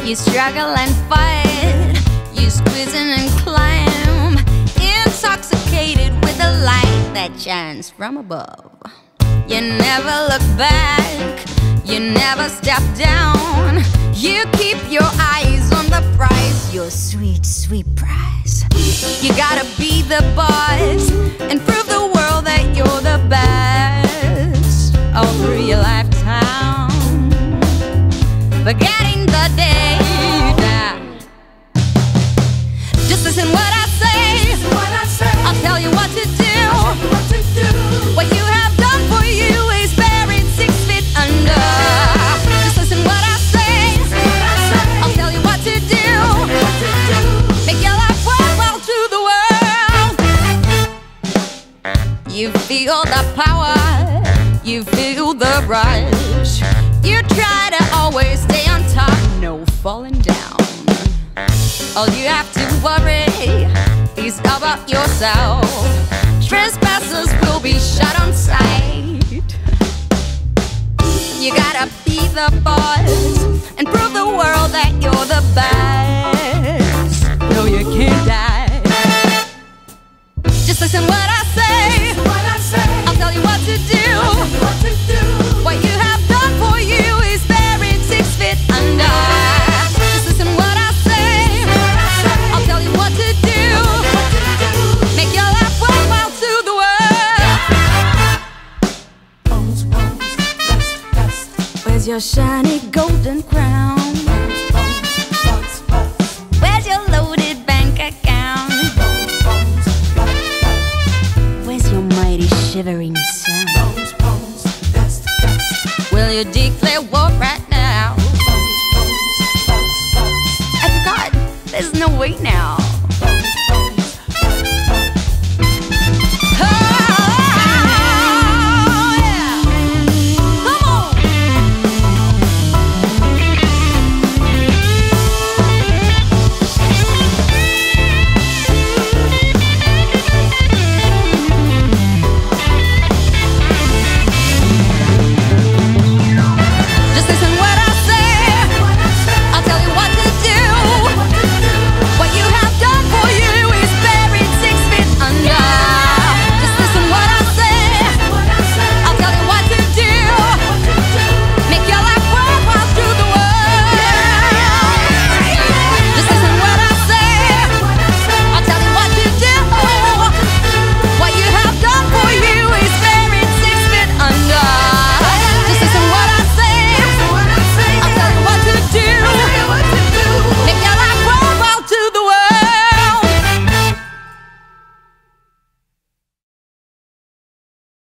You struggle and fight, you squeeze and climb, intoxicated with the light that shines from above. You never look back, you never step down. You keep your eyes on the prize, your sweet, sweet prize. You gotta be the boss and prove the world that you're the best all through your lifetime, forgetting the day you die. Just listen what I say, I'll tell you what to do. What you have done for you is buried 6 feet under. Just listen what I say, I'll tell you what to do. Make your life worthwhile to the world. You feel the power, you feel the rush. You try to always stay on top, no falling down. All you have to worry is about yourself. Trespassers will be shot on sight. You gotta be the boss and prove the world that you're the best. No, you can't die. Just listen what I say, I'll tell you what to do. What you have done for you is buried 6 feet under. Just listen what I say, I'll tell you what to do. Make your life worthwhile to the world. Where's your shiny golden crown?